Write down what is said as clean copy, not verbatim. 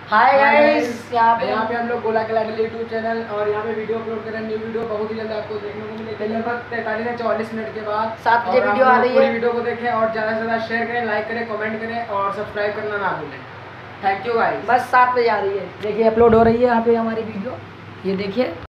Hi guys, यहाँ पे हम लोग गोला के लाडली यूट्यूब चैनल और यहाँ पे वीडियो अपलोड कर रहे हैं। न्यू वीडियो बहुत ही जल्द आपको देखने को मिलेगी, लगभग 43 से 44 मिनट के बाद 7 बजे वीडियो आ रही है। पूरी वीडियो को देखें और ज़्यादा से ज़्यादा शेयर करें, लाइक करें, कमेंट करें और सब्सक्राइब करना ना भूलें। Thank you guys. बस 7 बजे आ रही है। देखिए अपलोड हो रही है यहाँ पे हमारी वीडियो, ये देखिए।